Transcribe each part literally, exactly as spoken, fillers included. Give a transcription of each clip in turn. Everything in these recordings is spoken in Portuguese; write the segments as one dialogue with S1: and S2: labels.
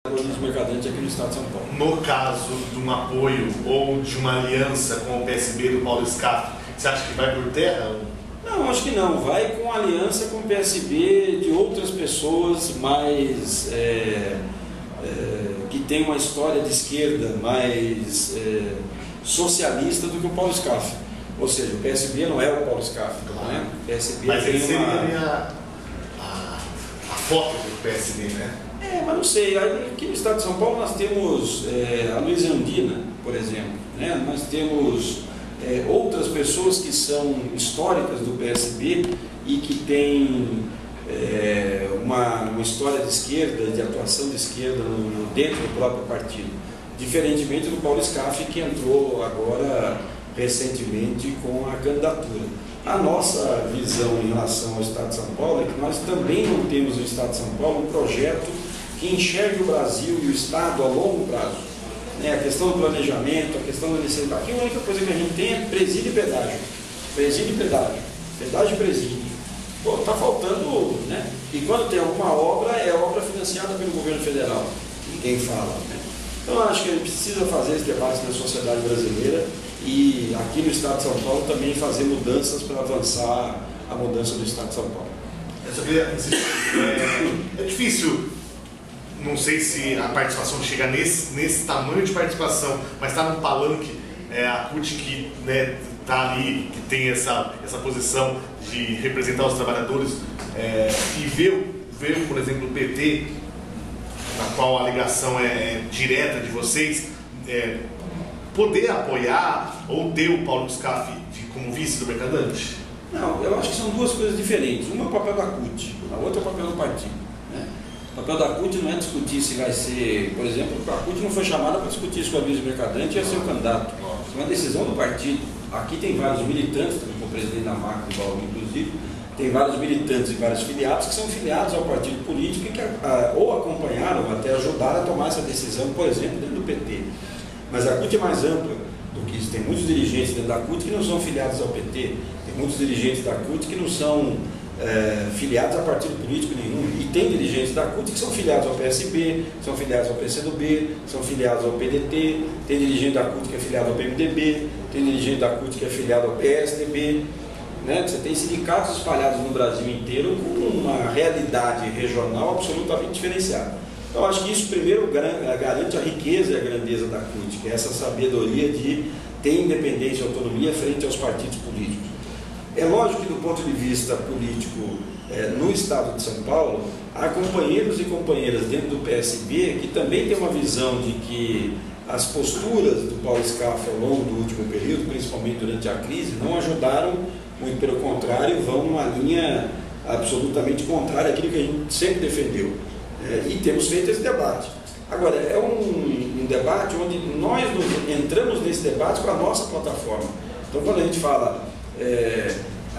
S1: dos mercadantes aqui no estado de São Paulo.
S2: No caso de um apoio ou de uma aliança com o P S B do Paulo Scaff, você acha que vai por terra?
S1: Não, acho que não. Vai com aliança com o P S B de outras pessoas mais é, é, que tem uma história de esquerda mais é, socialista do que o Paulo Scaff. Ou seja, o P S B não é o Paulo Scaff, claro. Né? O P S B
S2: mas
S1: tem
S2: ele seria
S1: uma...
S2: a, a, a foto do P S B, né?
S1: É, mas não sei. Aqui no estado de São Paulo nós temos é, a Luiza Andina, por exemplo. Né? Nós temos é, outras pessoas que são históricas do P S B e que têm é, uma, uma história de esquerda, de atuação de esquerda no, no, dentro do próprio partido. Diferentemente do Paulo Scaff, que entrou agora recentemente com a candidatura. A nossa visão em relação ao estado de São Paulo é que nós também não temos no estado de São Paulo um projeto que enxergue o Brasil e o estado a longo prazo. Né? A questão do planejamento, a questão da necessidade. Aqui a única coisa que a gente tem é presídio e pedágio. Presídio e pedágio. Pedágio e presídio. Pô, está faltando, né? E quando tem alguma obra, é obra financiada pelo governo federal. Ninguém fala, né? Então eu acho que a gente precisa fazer esse debate na sociedade brasileira e aqui no estado de São Paulo também fazer mudanças para avançar a mudança do estado de São Paulo.
S2: Eu só queria insistir, é, é difícil, não sei se a participação chega nesse, nesse tamanho de participação, mas está num palanque, é, a C U T que está, né, ali, que tem essa, essa posição de representar os trabalhadores, é, e ver, ver, por exemplo, o P T, na qual a ligação é direta de vocês, é, poder apoiar ou ter o Paulo Scaff como vice do mercadante?
S1: Não, eu acho que são duas coisas diferentes. Uma é o papel da C U T, a outra é o papel do partido. Né? O papel da C U T não é discutir se vai ser, por exemplo, a C U T não foi chamada para discutir se o vice-mercadante ia ser o candidato. É uma decisão do partido. Aqui tem vários militantes, como o presidente da M A C, o Paulo, inclusive, tem vários militantes e vários filiados que são filiados ao partido político e que a, ou acompanharam ou até ajudaram a tomar essa decisão, por exemplo, dentro do P T. Mas a C U T é mais ampla do que isso. Tem muitos dirigentes dentro da C U T que não são filiados ao P T, tem muitos dirigentes da C U T que não são é, filiados a partido político nenhum, e tem dirigentes da C U T que são filiados ao P S B, são filiados ao P C do B, são filiados ao P D T, tem dirigente da C U T que é filiado ao P M D B, tem dirigente da C U T que é filiado ao P S D B. Né? Você tem sindicatos espalhados no Brasil inteiro com uma realidade regional absolutamente diferenciada. Então, eu acho que isso, primeiro, garante a riqueza e a grandeza da C U T, que é essa sabedoria de ter independência e autonomia frente aos partidos políticos. É lógico que, do ponto de vista político, é, no estado de São Paulo, há companheiros e companheiras dentro do P S B que também têm uma visão de que as posturas do Paulo Scaff ao longo do último período, principalmente durante a crise, não ajudaram, muito pelo contrário, vão numa linha absolutamente contrária àquilo que a gente sempre defendeu. É, e temos feito esse debate. Agora, é um, um debate onde nós nos, entramos nesse debate com a nossa plataforma. Então, quando a gente fala é,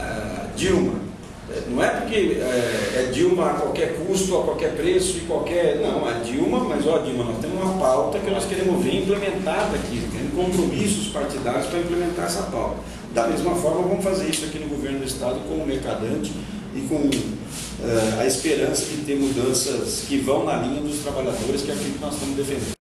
S1: a Dilma, é, não é porque é, é Dilma a qualquer custo, a qualquer preço e qualquer... Não, é Dilma, mas ó Dilma, nós temos uma pauta que nós queremos ver implementada aqui, temos compromissos partidários para implementar essa pauta. Da mesma forma, vamos fazer isso aqui no governo do estado como mercadante e com uh, a esperança de ter mudanças que vão na linha dos trabalhadores, que é aquilo que nós estamos defendendo.